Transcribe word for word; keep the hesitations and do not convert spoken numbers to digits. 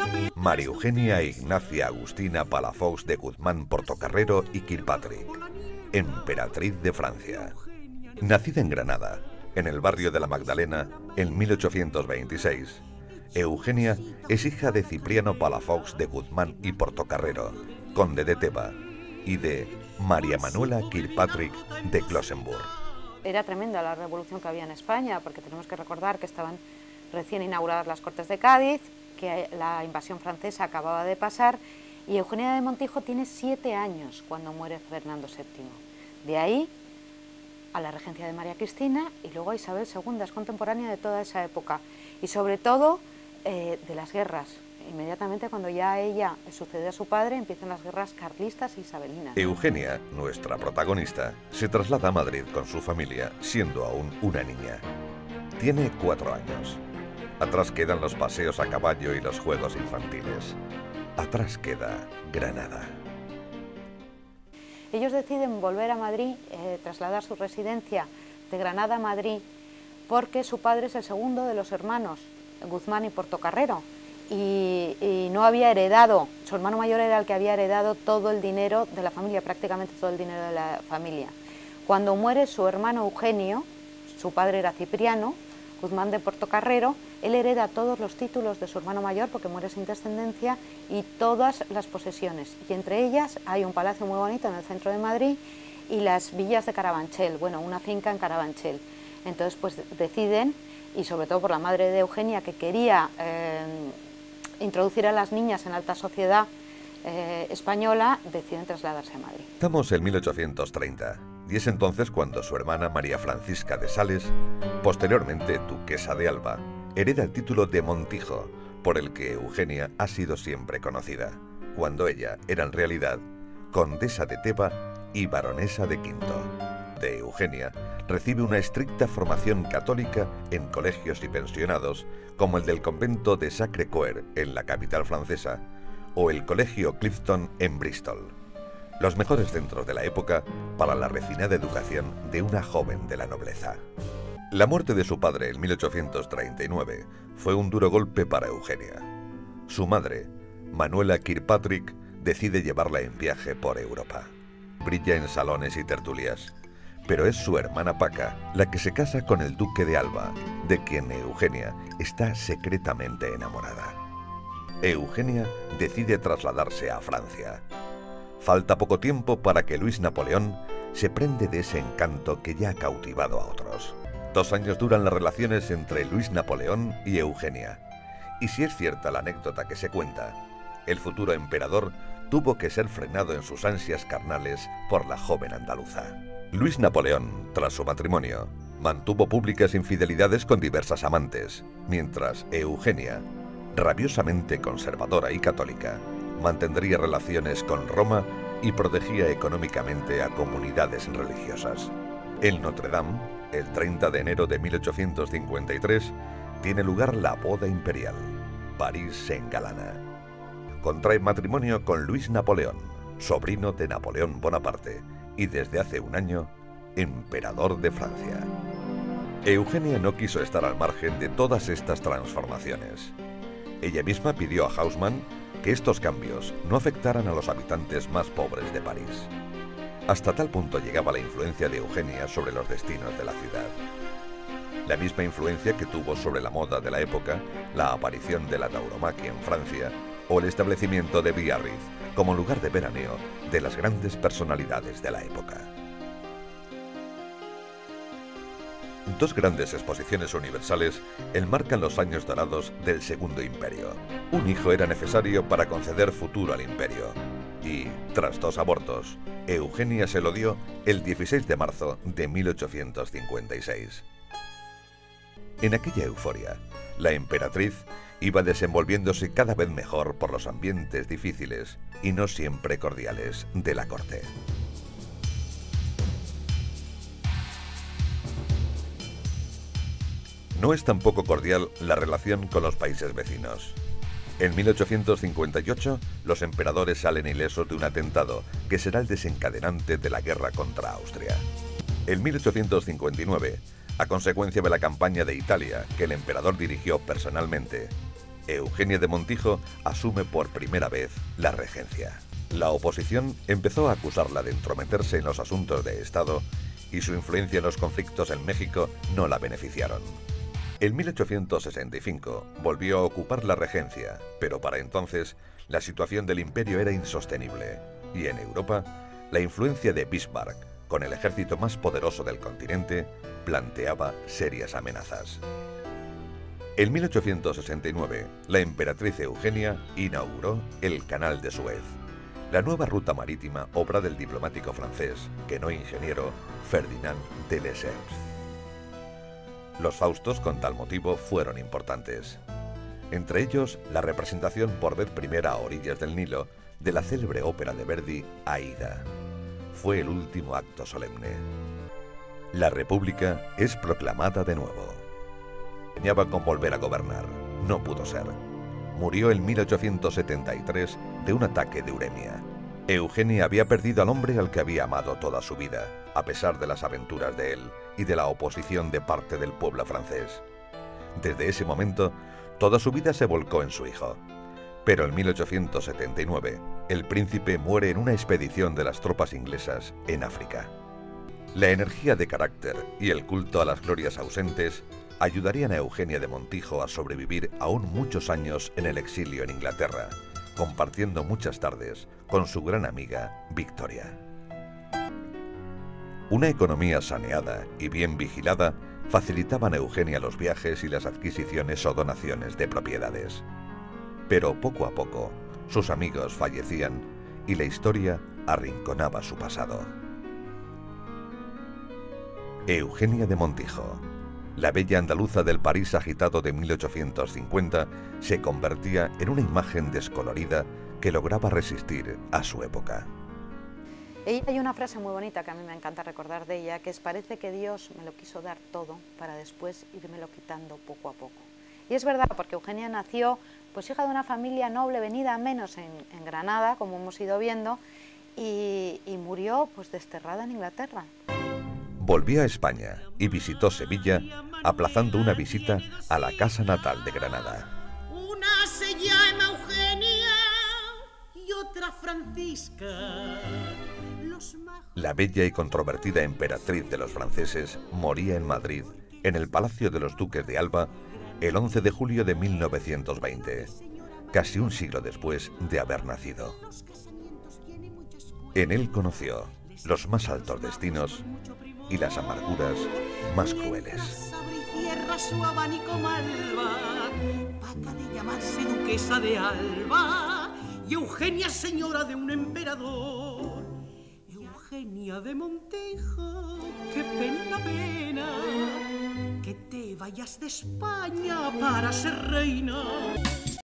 María Eugenia Ignacia Agustina Palafox de Guzmán Portocarrero y Kirkpatrick, emperatriz de Francia. Nacida en Granada, en el barrio de la Magdalena, en mil ochocientos veintiséis, Eugenia es hija de Cipriano Palafox de Guzmán y Portocarrero, conde de Teba, y de María Manuela Kirkpatrick de Closenburg. Era tremenda la revolución que había en España, porque tenemos que recordar que estaban recién inauguradas las Cortes de Cádiz, que la invasión francesa acababa de pasar, y Eugenia de Montijo tiene siete años cuando muere Fernando séptimo. De ahí a la regencia de María Cristina y luego a Isabel segunda, es contemporánea de toda esa época, y sobre todo eh, de las guerras. Inmediatamente cuando ya ella sucede a su padre, empiezan las guerras carlistas e isabelinas. Eugenia, nuestra protagonista, se traslada a Madrid con su familia, siendo aún una niña. Tiene cuatro años. Atrás quedan los paseos a caballo y los juegos infantiles. Atrás queda Granada. Ellos deciden volver a Madrid, eh, trasladar su residencia de Granada a Madrid, porque su padre es el segundo de los hermanos, Guzmán y Portocarrero, y, y no había heredado, su hermano mayor era el que había heredado todo el dinero de la familia, prácticamente todo el dinero de la familia. Cuando muere su hermano Eugenio, su padre era Cipriano, Guzmán de Portocarrero, él hereda todos los títulos de su hermano mayor porque muere sin descendencia y todas las posesiones. Y entre ellas hay un palacio muy bonito en el centro de Madrid y las villas de Carabanchel, bueno, una finca en Carabanchel. Entonces pues deciden, y sobre todo por la madre de Eugenia que quería eh, introducir a las niñas en la alta sociedad eh, española, deciden trasladarse a Madrid. Estamos en mil ochocientos treinta. Y es entonces cuando su hermana María Francisca de Sales, posteriormente duquesa de Alba, hereda el título de Montijo, por el que Eugenia ha sido siempre conocida, cuando ella era en realidad condesa de Teba y baronesa de Quinto. De Eugenia recibe una estricta formación católica en colegios y pensionados, como el del convento de Sacré-Cœur en la capital francesa, o el colegio Clifton en Bristol. Los mejores centros de la época para la refinada educación de una joven de la nobleza. La muerte de su padre en mil ochocientos treinta y nueve fue un duro golpe para Eugenia. Su madre, Manuela Kirkpatrick, decide llevarla en viaje por Europa. Brilla en salones y tertulias, pero es su hermana Paca la que se casa con el duque de Alba, de quien Eugenia está secretamente enamorada. Eugenia decide trasladarse a Francia. Falta poco tiempo para que Luis Napoleón se prende de ese encanto que ya ha cautivado a otros. Dos años duran las relaciones entre Luis Napoleón y Eugenia. Y si es cierta la anécdota que se cuenta, el futuro emperador tuvo que ser frenado en sus ansias carnales por la joven andaluza. Luis Napoleón, tras su matrimonio, mantuvo públicas infidelidades con diversas amantes, mientras Eugenia, rabiosamente conservadora y católica, mantendría relaciones con Roma y protegía económicamente a comunidades religiosas. En Notre Dame, el treinta de enero de mil ochocientos cincuenta y tres, tiene lugar la boda imperial. París se engalana. Contrae matrimonio con Luis Napoleón, sobrino de Napoleón Bonaparte, y desde hace un año, emperador de Francia. Eugenia no quiso estar al margen de todas estas transformaciones. Ella misma pidió a Haussmann que estos cambios no afectaran a los habitantes más pobres de París. Hasta tal punto llegaba la influencia de Eugenia sobre los destinos de la ciudad. La misma influencia que tuvo sobre la moda de la época, la aparición de la tauromaquia en Francia o el establecimiento de Biarritz como lugar de veraneo de las grandes personalidades de la época. Dos grandes exposiciones universales enmarcan los años dorados del Segundo Imperio. Un hijo era necesario para conceder futuro al imperio. Y, tras dos abortos, Eugenia se lo dio el dieciséis de marzo de mil ochocientos cincuenta y seis. En aquella euforia, la emperatriz iba desenvolviéndose cada vez mejor por los ambientes difíciles y no siempre cordiales de la corte. No es tampoco cordial la relación con los países vecinos. En mil ochocientos cincuenta y ocho, los emperadores salen ilesos de un atentado que será el desencadenante de la guerra contra Austria. En mil ochocientos cincuenta y nueve, a consecuencia de la campaña de Italia que el emperador dirigió personalmente, Eugenia de Montijo asume por primera vez la regencia. La oposición empezó a acusarla de entrometerse en los asuntos de Estado y su influencia en los conflictos en México no la beneficiaron. En mil ochocientos sesenta y cinco volvió a ocupar la regencia, pero para entonces la situación del imperio era insostenible y en Europa la influencia de Bismarck, con el ejército más poderoso del continente, planteaba serias amenazas. En mil ochocientos sesenta y nueve, la emperatriz Eugenia inauguró el Canal de Suez, la nueva ruta marítima obra del diplomático francés, que no ingeniero, Ferdinand de Lesseps. Los faustos con tal motivo fueron importantes. Entre ellos, la representación por vez primera a orillas del Nilo de la célebre ópera de Verdi, Aida. Fue el último acto solemne. La República es proclamada de nuevo. Soñaba con volver a gobernar. No pudo ser. Murió en mil ochocientos setenta y tres de un ataque de uremia. Eugenia había perdido al hombre al que había amado toda su vida, a pesar de las aventuras de él y de la oposición de parte del pueblo francés. Desde ese momento, toda su vida se volcó en su hijo. Pero en mil ochocientos setenta y nueve, el príncipe muere en una expedición de las tropas inglesas en África. La energía de carácter y el culto a las glorias ausentes ayudarían a Eugenia de Montijo a sobrevivir aún muchos años en el exilio en Inglaterra, compartiendo muchas tardes con su gran amiga Victoria. Una economía saneada y bien vigilada facilitaban a Eugenia los viajes y las adquisiciones o donaciones de propiedades. Pero poco a poco, sus amigos fallecían y la historia arrinconaba su pasado. Eugenia de Montijo, la bella andaluza del París agitado de mil ochocientos cincuenta, se convertía en una imagen descolorida que lograba resistir a su época. Ella, hay una frase muy bonita que a mí me encanta recordar de ella, que es: parece que Dios me lo quiso dar todo para después irmelo quitando poco a poco. Y es verdad, porque Eugenia nació pues hija de una familia noble venida menos en, en Granada, como hemos ido viendo, y, y murió pues desterrada en Inglaterra. Volvió a España y visitó Sevilla, aplazando una visita a la casa natal de Granada. Una se llama Eugenia y otra Francisca. La bella y controvertida emperatriz de los franceses moría en Madrid, en el Palacio de los Duques de Alba, el once de julio de mil novecientos veinte, casi un siglo después de haber nacido. En él conoció los más altos destinos y las amarguras más crueles. Su abanico malva, paca de llamarse duquesa de Alba y Eugenia señora de un emperador. Eugenia de Montijo, qué pena, pena que te vayas de España para ser reina.